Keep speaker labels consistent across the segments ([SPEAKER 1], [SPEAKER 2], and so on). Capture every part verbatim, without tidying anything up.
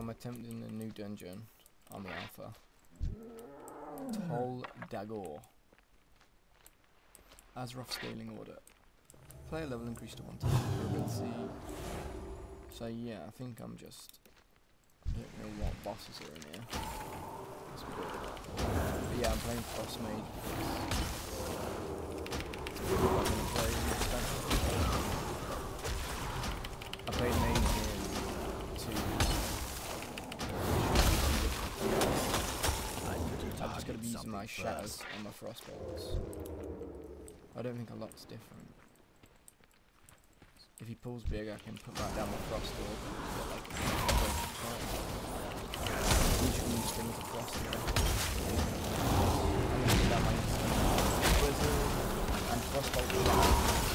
[SPEAKER 1] I'm attempting a new dungeon on the alpha. Tol Dagor. Azeroth scaling order. Player level increased to one ten. Ability. So yeah, I think I'm just. I don't know what bosses are in here. Let's be good. But yeah, I'm playing Frost Mage. I'm gonna play I played Mage in two. I'm just gonna be using my shatters and my frostbolts. I don't think a lot's different. If he pulls big, I can put that down my frost orb and get like each of these things across the I'm gonna put down my blizzard and frostbolt shatter.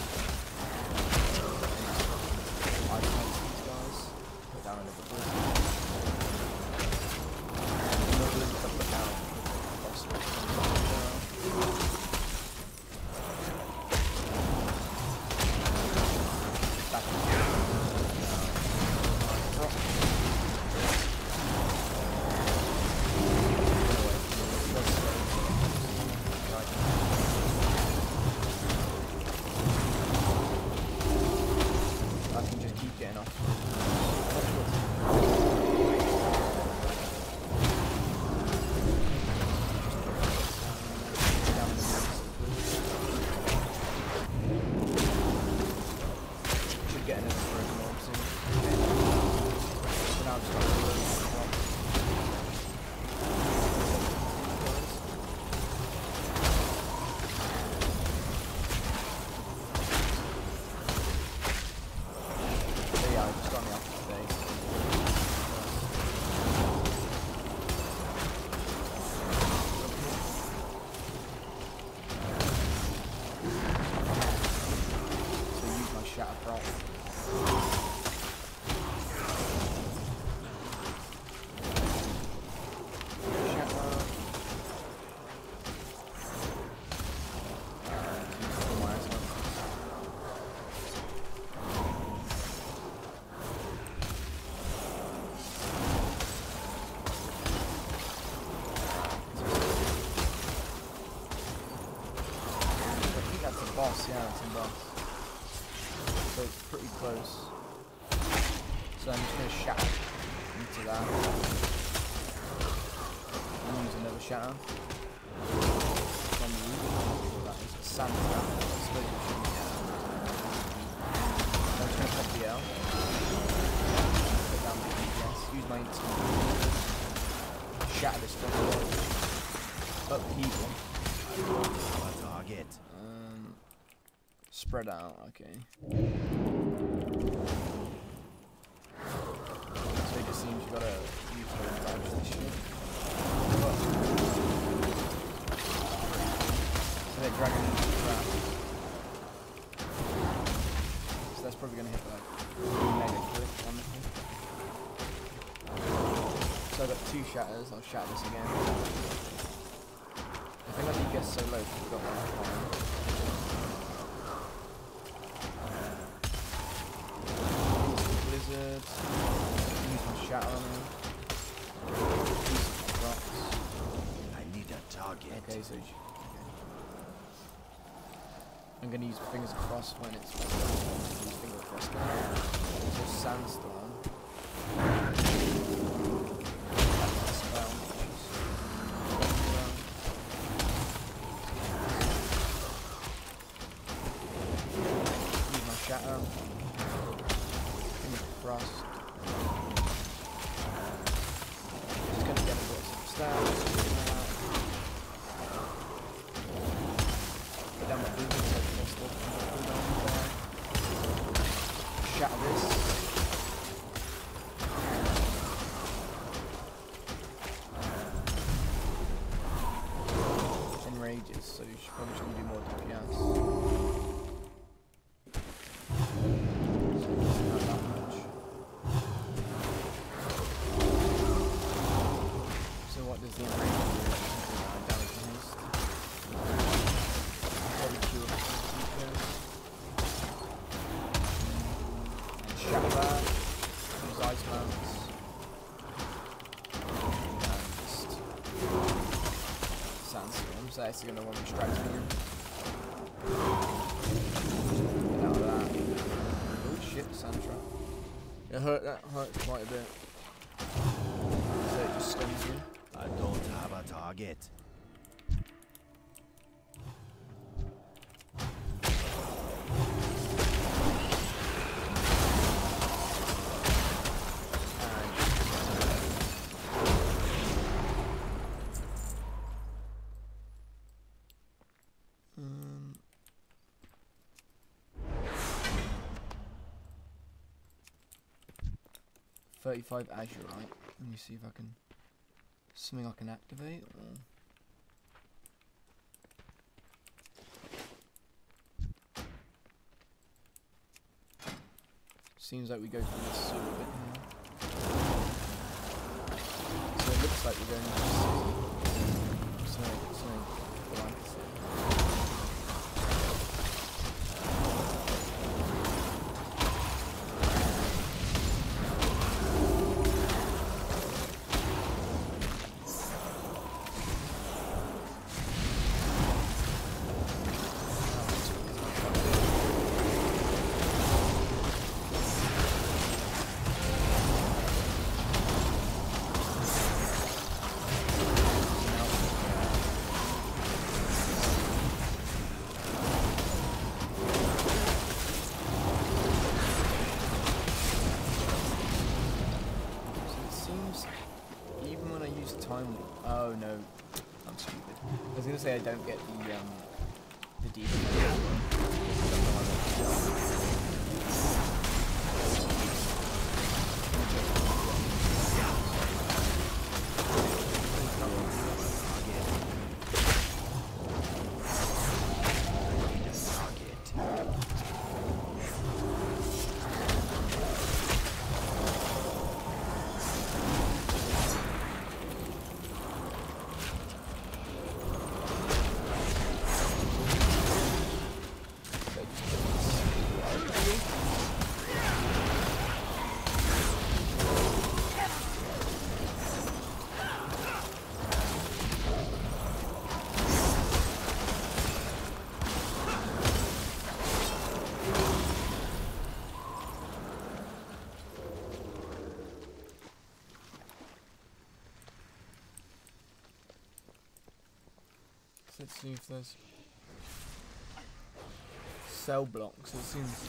[SPEAKER 1] I can these guys. Put down another blizzard. Another blizzard to put down frostbolt. Boss, yeah, it's a boss. So it's pretty close. So I'm just going to shatter into that. And use another shatter. From the roof. That is a sand trap. I suppose it should be. I'm just going to pop the L. Put down the D P S. Use my instant. Shatter this stuff. Upheaval. Target. Spread out, okay. So it just seems you gotta use the damage this shit. So they're dragging into the trap. So that's probably gonna hit like mega quick on the thing. So I've got two shatters, I'll shatter this again. I think I did guess so low because we've got one on. Blizzard. Use my shatter on him. I need a target. Okay, so okay. I'm gonna use fingers crossed when it's use fingers crossed now. So sandstorm. Spell. Use my shatter. Frost. Just gonna get a bit of some stats. Put down my boots so I can still put down there. Shatter this. Enrages, so you should probably shouldn't do more D P S. say it's gonna want to distract me. Get out of that. Oh shit, Santra. It hurt, that hurt quite a bit. So it just stuns me.
[SPEAKER 2] I don't have a target.
[SPEAKER 1] thirty-five Azurite. Let me see if I can. Something I can activate. Or seems like we go through this sewer bit here. So it looks like we're going into the sewer. So, so black. Oh no, I'm stupid. I was gonna say I don't get the um the demon. Let's see if there's cell blocks. It seems.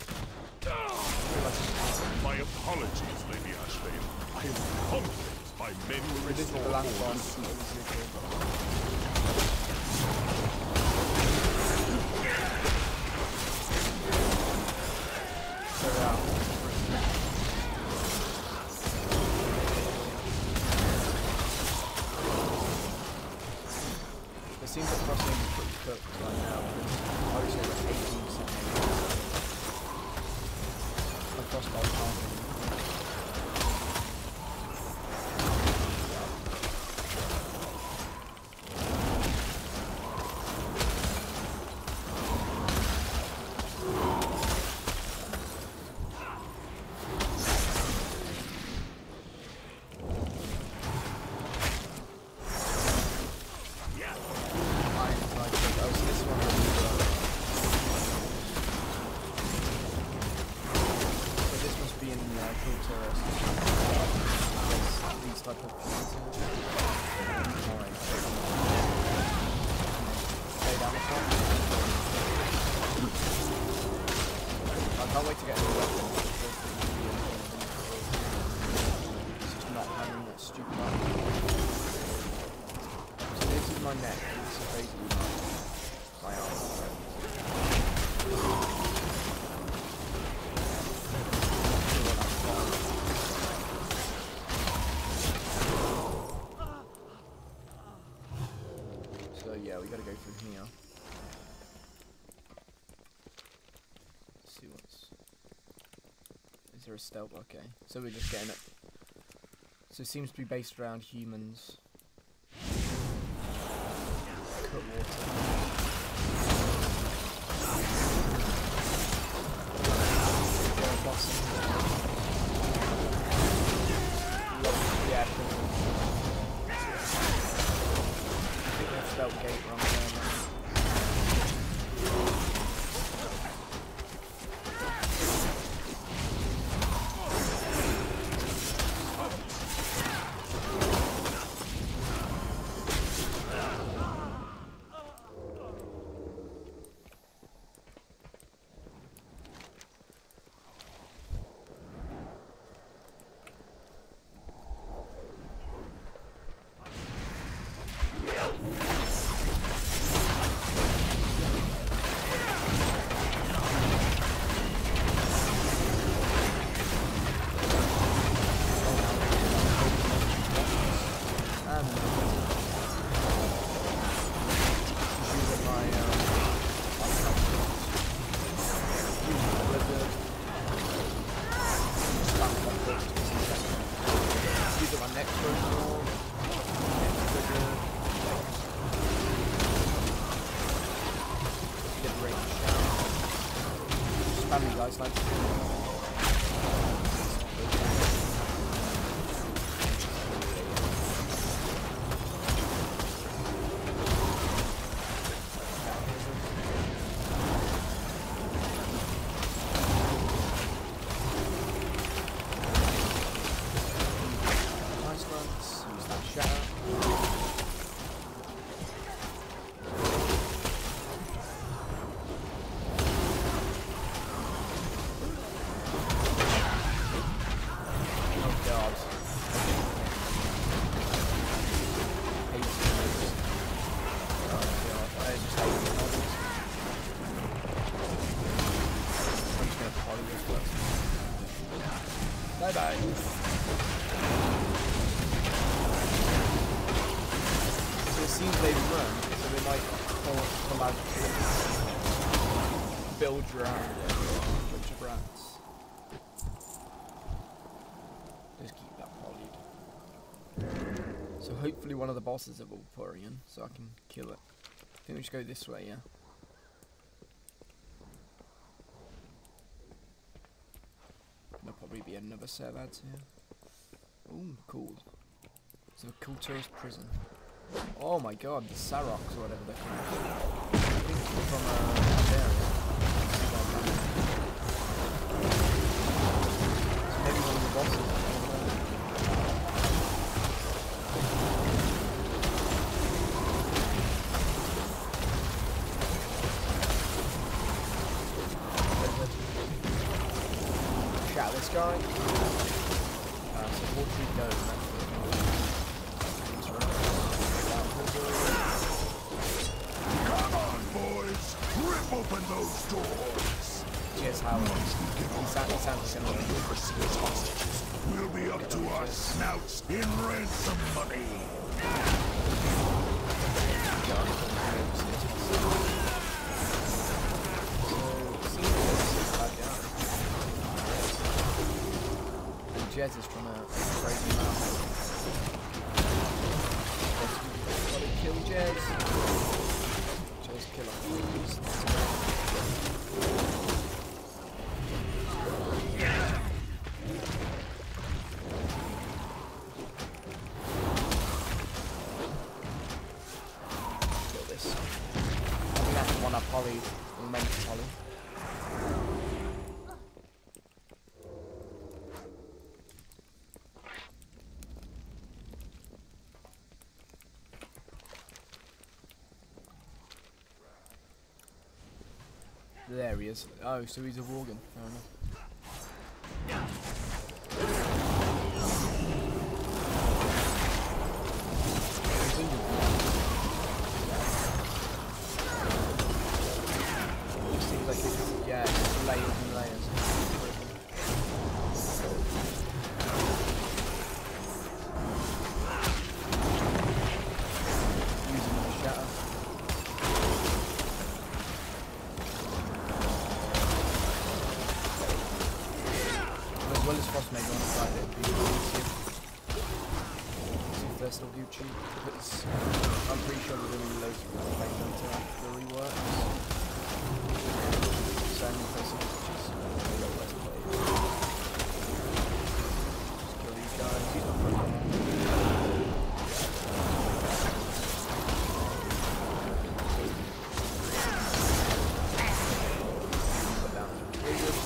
[SPEAKER 3] My apologies, Lady Ashley. I am confident my men will
[SPEAKER 1] This is the
[SPEAKER 3] restore
[SPEAKER 1] last
[SPEAKER 3] order
[SPEAKER 1] one.
[SPEAKER 3] soon.
[SPEAKER 1] So yeah. It seems like crossing is pretty cooked right now. I would say like eighteen percent. Across by half. I can't wait to get a new weapon. It's just not having that stupid weapon. So this is my neck. This is basically my, my arm. So yeah, we gotta go through here. See what's. Is there a stealth? Okay, so we're just getting it. So it seems to be based around humans. Cut water. Yeah. I think that's stealth gate wrong. guys like. Bye bye. So it seems they've run, so they might come, come out and build around it. Bunch of rats. Just keep that polyed. So hopefully one of the bosses are Vulpurian, so I can kill it. I think we should go this way, yeah. There'll probably be another set of ads here. Ooh, cool. It's a cool tourist prison. Oh my god, the Saroks or whatever they're called. I think they're from uh, Azeroth. So maybe one of the bosses. Shout this guy. Uh, so what should we go?
[SPEAKER 3] Come on, boys! Rip open those doors!
[SPEAKER 1] Cheers, Howard. He sounds, he sounds like an
[SPEAKER 3] hostages will be up to our snouts in ransom money. Jez is trying to break him out. Gotta kill Jez. Jez killer. Kill this. I think that's the one I polyed. Or meant to poly. There he is. Oh, so he's a Worgen. Fair enough. It seems like it's, yeah, it's layers and layers. Using the shatter. As well as Frostmage on the side, it would be easy. See if they're still Gucci. It's, I'm pretty sure there's going to be loads of Frostmage until after the reworks. So I'm going to play some Gucci's. Let's play. Just kill these guys. He's not broken. Put down some triggers.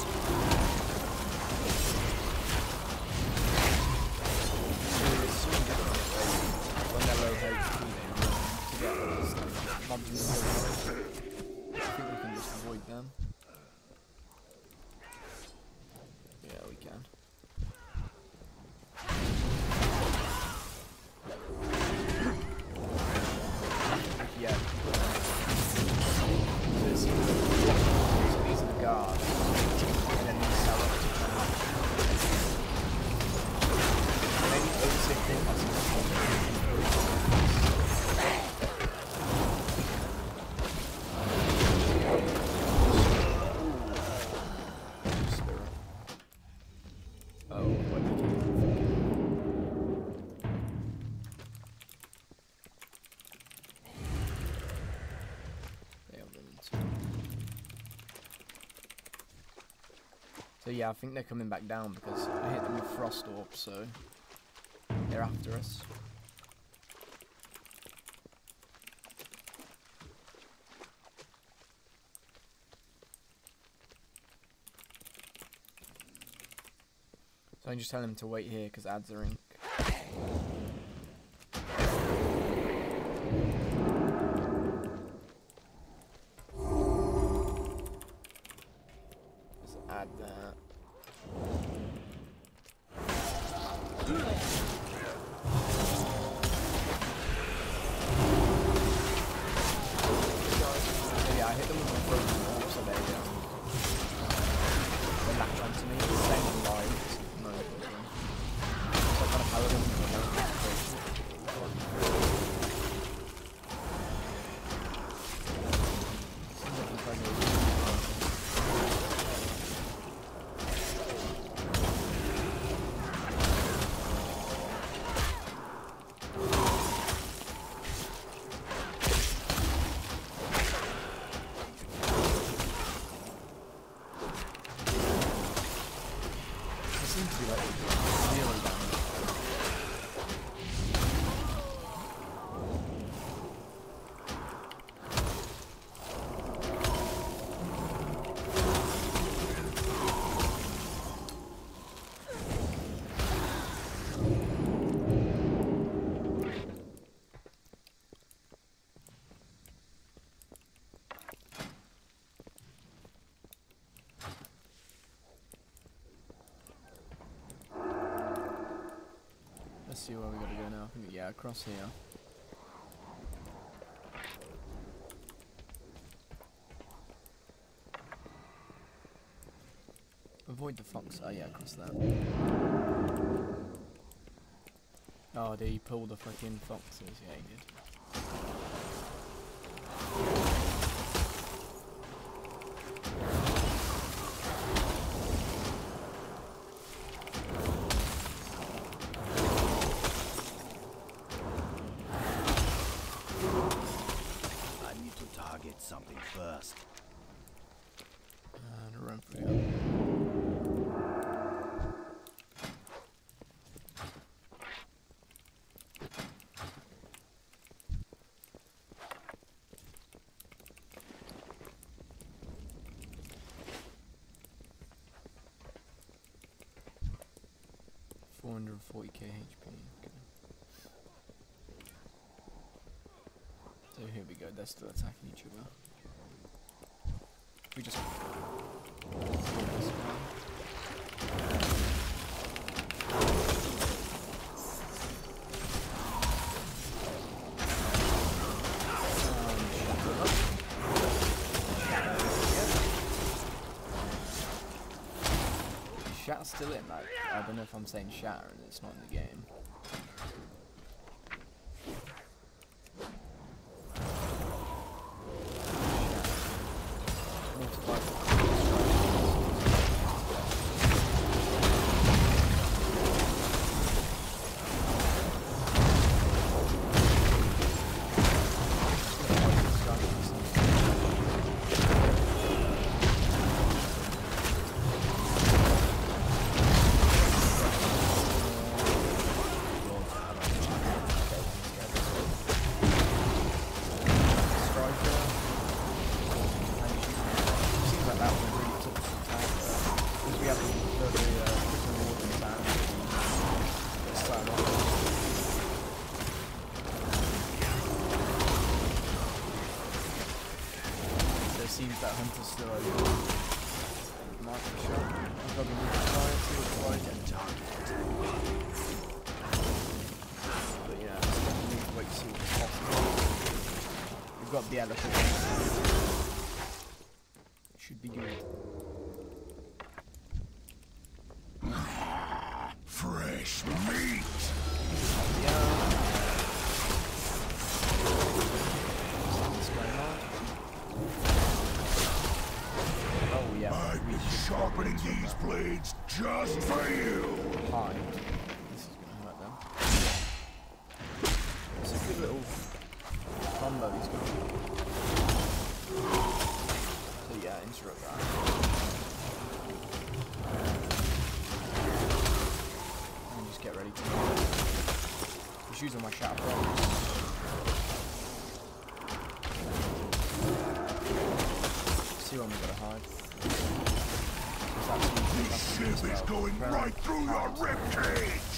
[SPEAKER 3] I think we can just avoid them.
[SPEAKER 1] So yeah, I think they're coming back down because I hit them with Frost Orb, so they're after us. So I just tell him to wait here because ads are ink. Just add that. So yeah, I hit them with my frozen orb, so they um, they latch onto me. It's the same on live. No, so I kind of paladin with my own approach. Seems like he's trying to seems to be like zero damage. Let's see where we gotta go now. I think, yeah, across here. Avoid the fox. Oh yeah, across that. Oh, did he pull the fucking foxes? Yeah, he did.
[SPEAKER 2] I need to target something first.
[SPEAKER 1] And a run for it. four hundred forty K H P. Okay. So here we go, they're still attacking each other. We just Shat's still in, like, I don't know if I'm saying Shat and it's not in the game. Seems that Hunter's still over. Market shot. I've got to move the fire to avoid getting targeted. But yeah, just got to move to wait to see what's possible. We've got the elephant. It should be good.
[SPEAKER 2] Fresh meat!
[SPEAKER 1] Yeah. What's going on? Oh yeah,
[SPEAKER 2] I've been sharpening these blades just for you!
[SPEAKER 1] Hi. This is gonna hurt them. It's a good little combo he's got. So yeah, interrupt that. just get ready to just use all my shatter bombs. See when we gotta hide.
[SPEAKER 2] This ship is going right through your ribcage!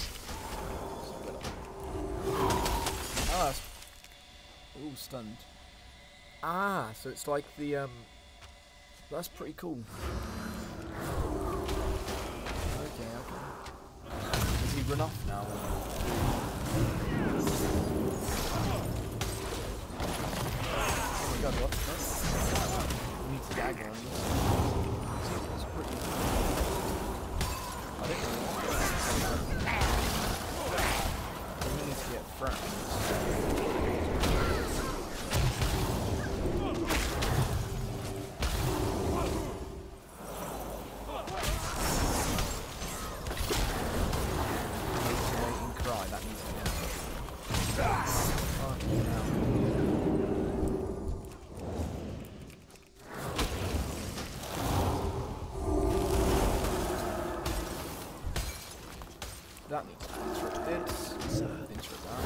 [SPEAKER 1] Oh, that's... Ooh, stunned.
[SPEAKER 3] Ah, so it's like the um.
[SPEAKER 1] That's pretty cool. Okay, okay. Does he run off now? Oh my god, what? We need to dagger on this. It's pretty cool. I don't know what. We need to get friends. That needs to be interrupted. Interrupt that.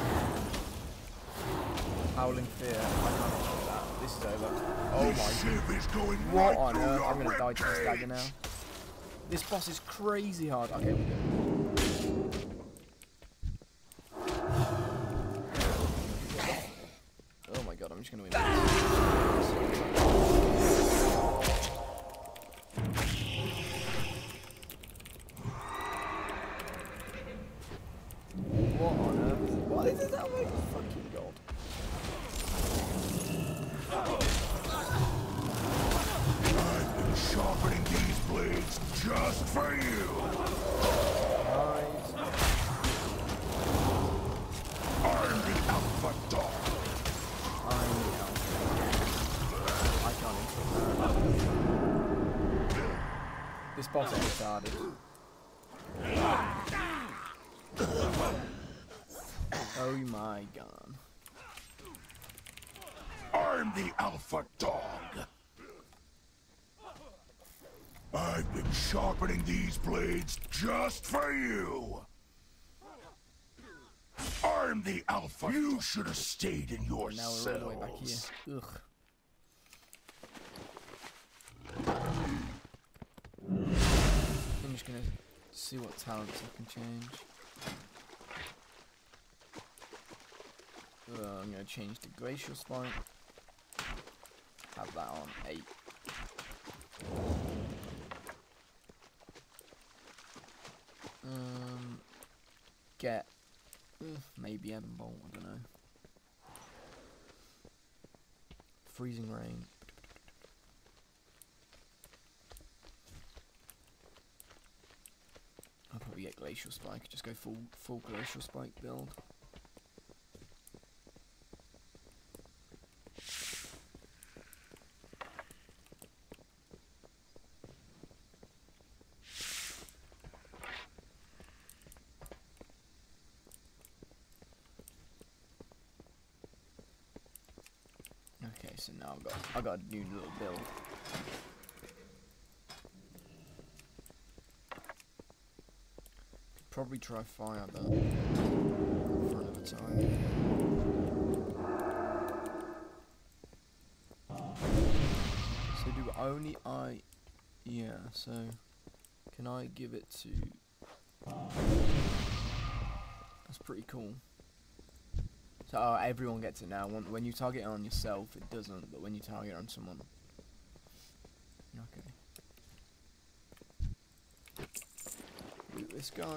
[SPEAKER 1] Howling Fear. I can't interrupt that. This is over. Oh my god. What on earth? I'm gonna die to this dagger now. This boss is crazy hard. Okay, we're good. Oh my god, I'm just gonna win this. What on earth? What is this? Oh my fucking god.
[SPEAKER 2] I've been sharpening these blades just for you!
[SPEAKER 1] Nice.
[SPEAKER 2] I'm the alpha dog!
[SPEAKER 1] I'm the alpha. I can't interrupt that. This boss is retarded. Oh my god.
[SPEAKER 2] I'm the alpha dog! I've been sharpening these blades just for you! I'm the alpha. You should have stayed in your
[SPEAKER 1] Now we're
[SPEAKER 2] cells.
[SPEAKER 1] all the way back here. Ugh. I'm just gonna see what talents I can change. Uh, I'm gonna change the glacial spike. Have that on eight. Um, get uh, maybe Ebon Bolt. I don't know. Freezing rain. I'll probably get glacial spike. Just go full full glacial spike build. Okay, so now I've got I got a new little build. Could probably try fire though. For another time. So do only I yeah, so can I give it to that's pretty cool. So oh, everyone gets it now. When, when you target it on yourself, it doesn't. But when you target it on someone, okay. Loot this guy.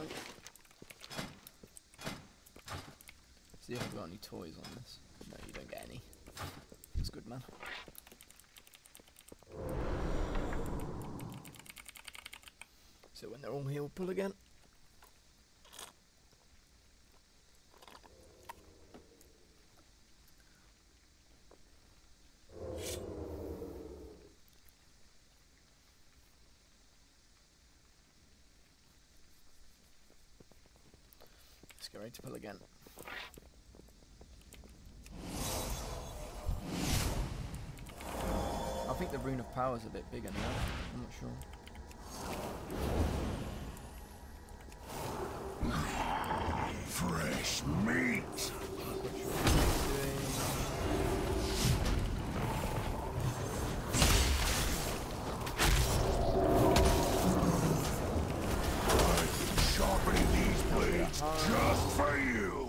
[SPEAKER 1] See if I've got any toys on this. No, you don't get any. It's good, man. So when they're all here, we'll pull again. Let's get ready to pull again. I think the Rune of Power is a bit bigger now. I'm not sure.
[SPEAKER 2] just for you.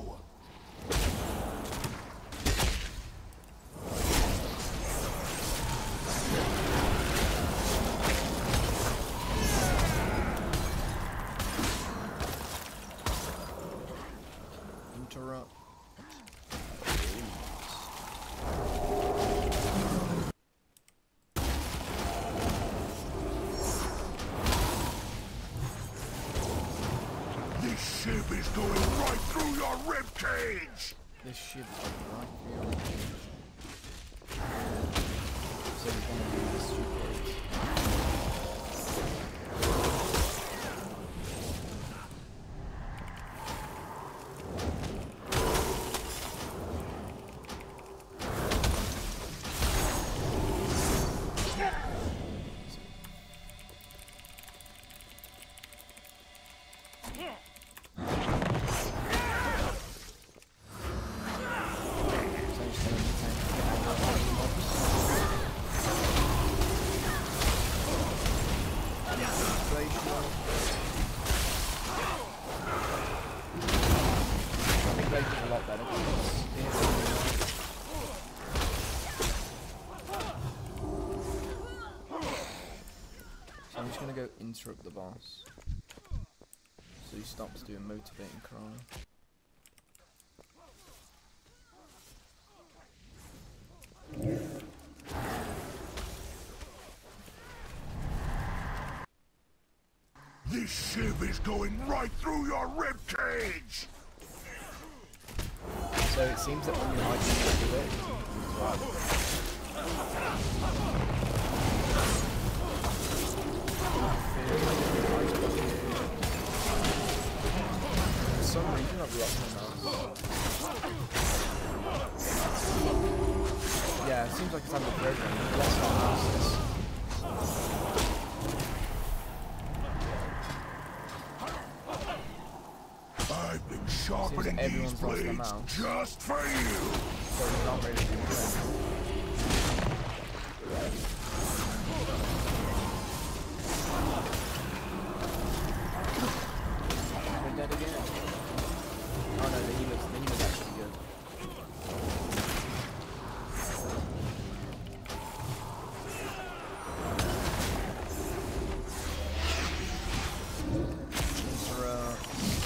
[SPEAKER 1] Interrupt.
[SPEAKER 2] This ship is going right through your ribcage.
[SPEAKER 1] This ship is like right through your cage. So he's gonna do this stupid. A lot better. So I'm just gonna go interrupt the boss, so he stops doing motivating cry.
[SPEAKER 2] This ship is going right through your ribcage.
[SPEAKER 1] So it seems that when you hide you do it, as well. For some reason I've lost my mouse. Yeah, it seems like it's under program. We've lost our mouses.
[SPEAKER 2] I've been sharpening these
[SPEAKER 1] everyone's lost their
[SPEAKER 2] blades
[SPEAKER 1] mouse.
[SPEAKER 2] just for you.
[SPEAKER 1] So we're not ready to do it. We're dead again. Oh no, the healer's, the healer's actually good. Interrupt.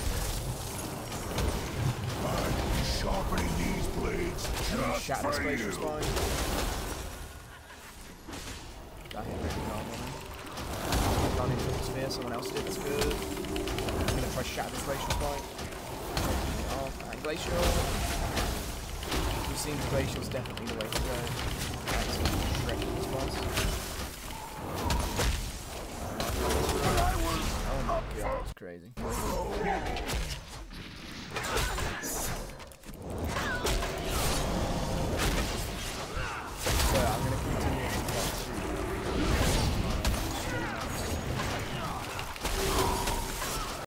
[SPEAKER 2] Sharpening these blades just
[SPEAKER 1] Shatter
[SPEAKER 2] for
[SPEAKER 1] displays
[SPEAKER 2] you.
[SPEAKER 1] your spine. That hit really well on me. I've gone into the sphere, someone else did, that's good. I'm gonna try shatter displays your spine. Off, and glacial. We've seen glacial's definitely the way to go. That's shredding this boss. Oh my god, that's crazy.